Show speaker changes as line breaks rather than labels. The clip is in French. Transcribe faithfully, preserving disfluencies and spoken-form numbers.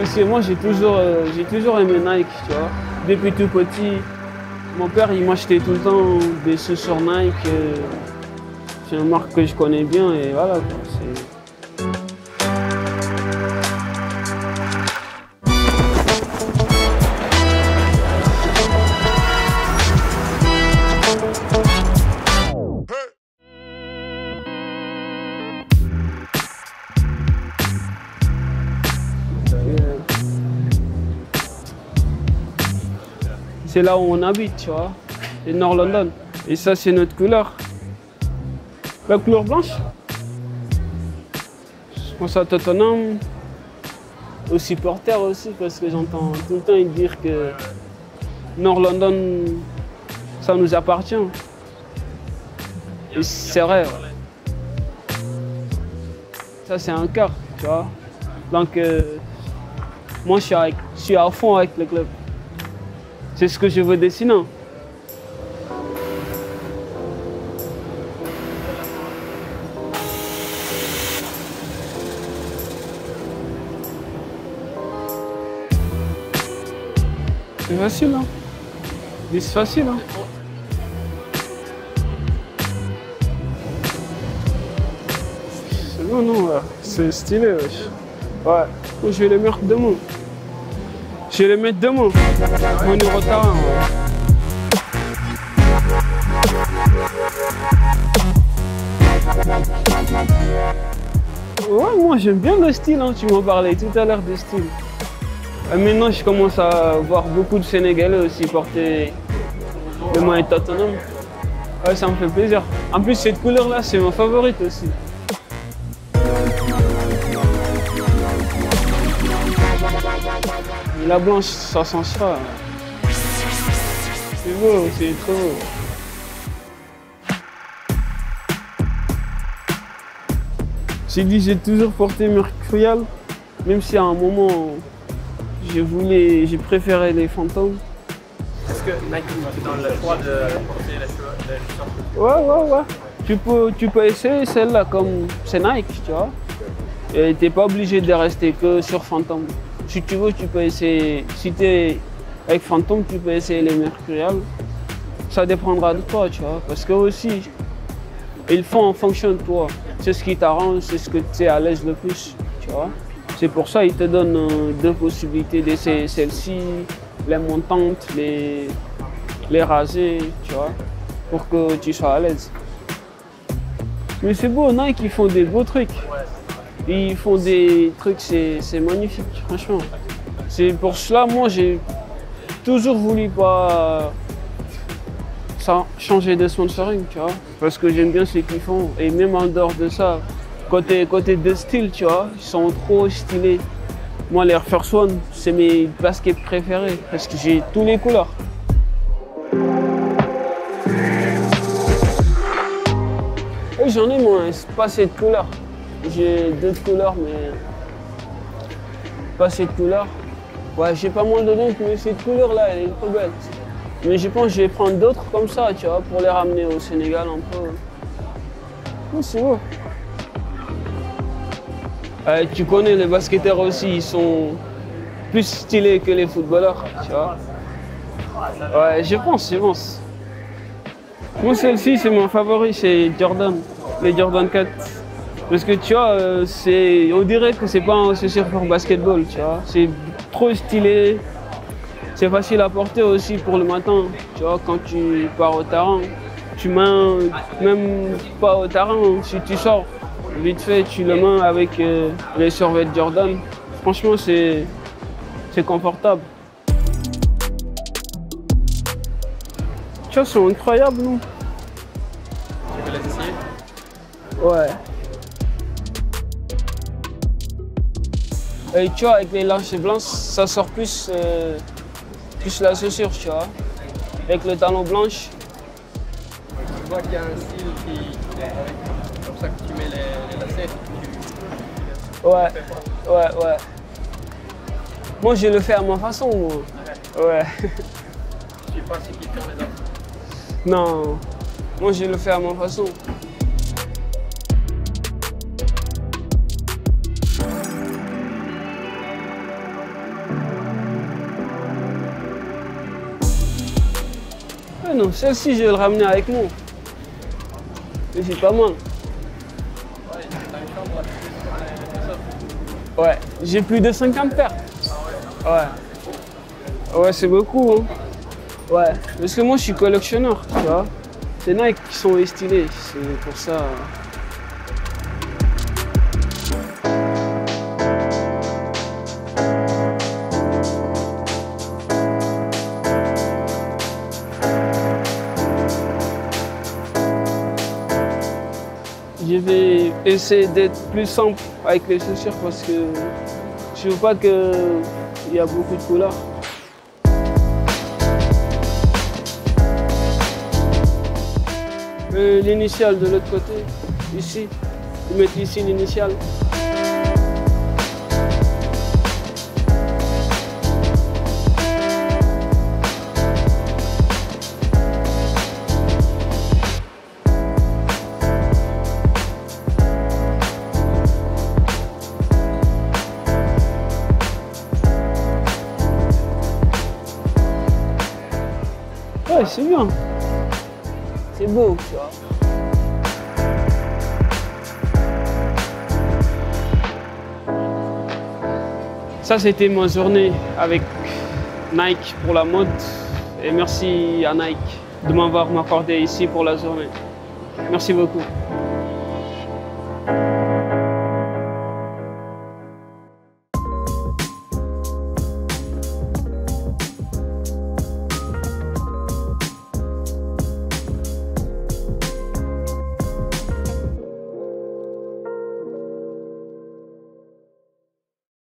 Parce que moi, j'ai toujours, euh, j'ai toujours aimé Nike, tu vois. Depuis tout petit, mon père, il m'achetait tout le temps des chaussures Nike. Euh, c'est une marque que je connais bien et voilà, quoi. C'est... C'est là où on habite, tu vois. C'est Nord London. Et ça, c'est notre couleur. La couleur blanche. Je pense à Tottenham, aux supporters aussi, parce que j'entends tout le temps dire que Nord London, ça nous appartient. Et c'est vrai. Ça, c'est un cœur, tu vois. Donc, euh, moi, je suis, avec, je suis à fond avec le club. C'est ce que je veux dessiner. C'est facile, hein. C'est facile, hein. Non, non, c'est stylé, wesh. Ouais. Moi, je vais les mettre demain. Je vais les mettre demain. Mon numéro de terrain, ouais. Ouais, moi j'aime bien le style, hein. Tu m'en parlais tout à l'heure de style. Et maintenant, je commence à voir beaucoup de Sénégalais aussi porter le maillot de Tottenham. Ouais, ça me fait plaisir. En plus, cette couleur-là, c'est ma favorite aussi. La blanche, ça changera. C'est beau, c'est trop beau. J'ai dit j'ai toujours porté Mercurial, même si à un moment je voulais, j'ai préféré les fantômes.
Est-ce que Nike te donne le choix de porter les chaussures?
Ouais, ouais, ouais. Tu peux, tu peux essayer celle-là comme c'est Nike, tu vois. Et t'es pas obligé de rester que sur Phantom. Si tu veux, tu peux essayer. Si tu es avec Phantom, tu peux essayer les Mercurial. Ça dépendra de toi, tu vois. Parce que aussi, ils font en fonction de toi. C'est ce qui t'arrange, c'est ce que tu es à l'aise le plus, tu vois. C'est pour ça qu'ils te donnent euh, deux possibilités d'essayer celle-ci, les montantes, les, les rasées, tu vois, pour que tu sois à l'aise. Mais c'est beau, Nike, ils font des beaux trucs. Ils font des trucs, c'est magnifique, franchement. C'est pour cela, moi, j'ai toujours voulu pas ça, changer de sponsoring, tu vois. Parce que j'aime bien ce qu'ils font. Et même en dehors de ça, côté, côté de style, tu vois, ils sont trop stylés. Moi, les Air Force One, c'est mes baskets préférés parce que j'ai tous les couleurs. Et j'en ai moins, pas cette couleur. J'ai d'autres couleurs, mais pas cette couleur. Ouais, j'ai pas moins de donc, mais cette couleur-là, elle est trop belle. Mais je pense que je vais prendre d'autres comme ça, tu vois, pour les ramener au Sénégal un peu. Oh, c'est beau. Euh, tu connais, les basketteurs aussi, ils sont plus stylés que les footballeurs, tu vois. Ouais, je pense, je pense. Moi, celle-ci, c'est mon favori, c'est Jordan, les Jordan quatre. Parce que tu vois, euh, c'est, on dirait que c'est pas un chaussure pour basketball, tu vois. C'est trop stylé, c'est facile à porter aussi pour le matin, tu vois, quand tu pars au terrain. Tu mets, même pas au terrain, si tu sors, vite fait, tu le mets avec euh, les survêtements Jordan. Franchement, c'est confortable. Tu vois, c'est incroyable, non?
Tu veux les essayer?
Ouais. Et tu vois, avec les lacets blancs, ça sort plus, euh, plus la chaussure, tu vois. Avec le talon blanche.
Tu vois qu'il y a un style qui est comme ça que tu mets les, les lacets. Tu...
Ouais, ouais, ouais. Moi, je le fais à ma façon, moi. Ouais.
Je sais pas ce qui fait les autres.
Non, moi, je le fais à ma façon. non, celle-ci, je vais le ramener avec moi. Mais c'est pas mal.
Ouais, t'as une chambre là,
Ouais, j'ai plus de cinquante paires.
Ah
Ouais. Ouais, c'est beaucoup. Hein. Ouais, parce que moi, je suis collectionneur, tu vois. C'est Nike qui sont stylés, c'est pour ça. Je vais essayer d'être plus simple avec les chaussures parce que je veux pas qu'il y a beaucoup de couleurs. Euh, l'initiale de l'autre côté, ici. Ils mettent ici l'initiale. Ouais, c'est bien. C'est beau, tu vois. Ça, c'était ma journée avec Nike pour la mode. Et merci à Nike de m'avoir accordé ici pour la journée. Merci beaucoup.